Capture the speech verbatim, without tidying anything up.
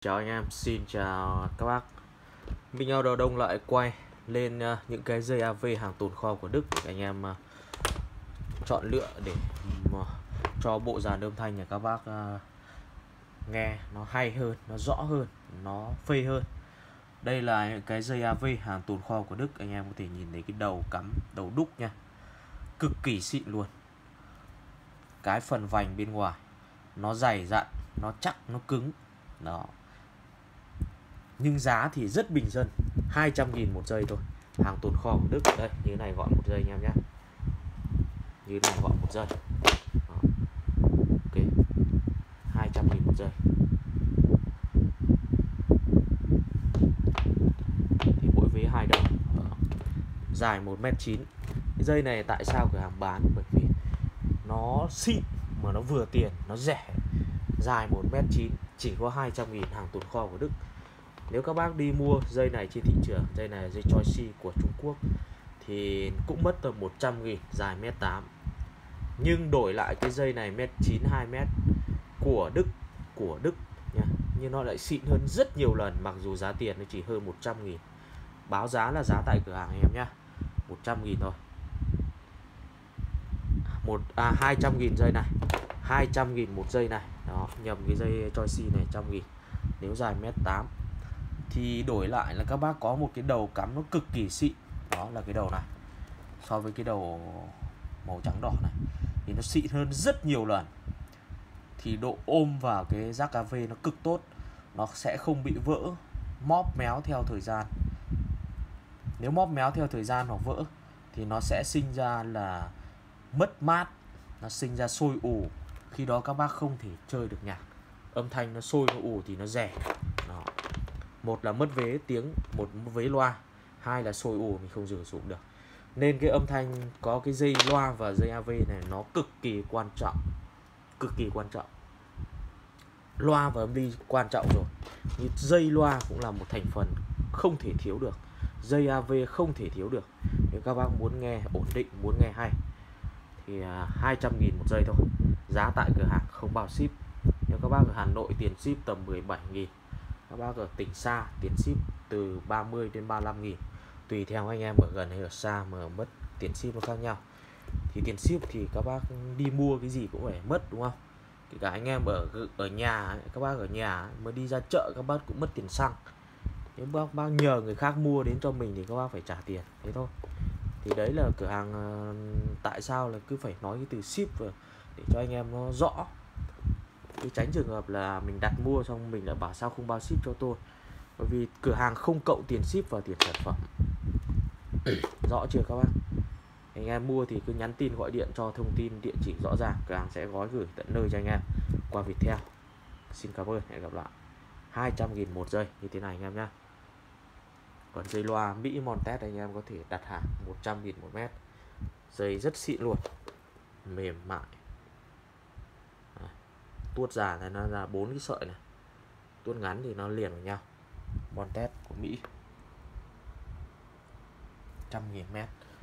Chào anh em, xin chào các bác. Mình Auto Đông lại quay lên uh, những cái dây a vê hàng tồn kho của Đức để anh em uh, chọn lựa để um, cho bộ dàn âm thanh nhà các bác uh, nghe nó hay hơn, nó rõ hơn, nó phê hơn. Đây là những cái dây a vê hàng tồn kho của Đức, anh em có thể nhìn thấy cái đầu cắm, đầu đúc nha, cực kỳ xịn luôn. Cái phần vành bên ngoài nó dày dặn, nó chắc, nó cứng. Đó. Nhưng giá thì rất bình dân, hai trăm nghìn một giây thôi. Hàng tồn kho của Đức. Đây, như thế này gọi một giây anh em nhé. Như thế này gọi một giây. Đó. Ok, hai trăm nghìn một giây. Thì mỗi vế hai đồng. Đó. Dài một mét chín. Cái dây này tại sao cửa hàng bán? Bởi vì nó xịn mà nó vừa tiền, nó rẻ. Dài một mét chín, chỉ có hai trăm nghìn, hàng tồn kho của Đức. Nếu các bác đi mua dây này trên thị trường, dây này là dây Choi của Trung Quốc, thì cũng mất tầm một trăm nghìn, dài mét tám. Nhưng đổi lại cái dây này mét chín, hai mét của Đức, của Đức nha, nhưng nó lại xịn hơn rất nhiều lần, mặc dù giá tiền nó chỉ hơn một trăm nghìn. Báo giá là giá tại cửa hàng em nhá, một trăm nghìn thôi. Một à hai trăm nghìn dây này, hai trăm nghìn một dây này. Đó, nhầm cái dây Choi này một trăm nghìn. Nếu dài mét tám thì đổi lại là các bác có một cái đầu cắm nó cực kỳ xịn. Đó là cái đầu này. So với cái đầu màu trắng đỏ này thì nó xịn hơn rất nhiều lần. Thì độ ôm vào cái jack a vê nó cực tốt, nó sẽ không bị vỡ, móp méo theo thời gian. Nếu móp méo theo thời gian hoặc vỡ thì nó sẽ sinh ra là mất mát, nó sinh ra sôi ù. Khi đó các bác không thể chơi được nhạc. Âm thanh nó sôi, nó ù thì nó rẻ. Đó. Một là mất vế tiếng, một vế loa, hai là sôi ù mình không sử dụng được. Nên cái âm thanh có cái dây loa và dây a vê này nó cực kỳ quan trọng, cực kỳ quan trọng. Loa và âm ly quan trọng rồi, nhưng dây loa cũng là một thành phần không thể thiếu được. Dây a vê không thể thiếu được. Nếu các bác muốn nghe ổn định, muốn nghe hay thì hai trăm nghìn một giây thôi. Giá tại cửa hàng không bao ship. Nếu các bác ở Hà Nội tiền ship tầm mười bảy nghìn. Các bác ở tỉnh xa tiền ship từ ba mươi đến ba mươi lăm nghìn. Tùy theo anh em ở gần hay ở xa mà mất tiền ship nó khác nhau. Thì tiền ship thì các bác đi mua cái gì cũng phải mất, đúng không? Kể cả anh em ở ở nhà, các bác ở nhà mới đi ra chợ các bác cũng mất tiền xăng. Nếu bác bác nhờ người khác mua đến cho mình thì các bác phải trả tiền, thế thôi. Thì đấy là cửa hàng tại sao là cứ phải nói cái từ ship vào để cho anh em nó rõ. Cái tránh trường hợp là mình đặt mua xong mình lại bảo sao không bao ship cho tôi. Bởi vì cửa hàng không cộng tiền ship vào tiền sản phẩm. Rõ chưa các bác? Anh em mua thì cứ nhắn tin gọi điện cho thông tin địa chỉ rõ ràng, cửa hàng sẽ gói gửi tận nơi cho anh em qua Viettel. Xin cảm ơn, hẹn gặp lại. Hai trăm nghìn một giây như thế này anh em nhé. Còn dây loa Mỹ Montes anh em có thể đặt hàng một trăm nghìn một mét. Dây rất xịn luôn, mềm mại. Đấy. Tuốt dài này nó là bốn cái sợi này, tuốt ngắn thì nó liền vào nhau. Montes của Mỹ, một trăm nghìn mét.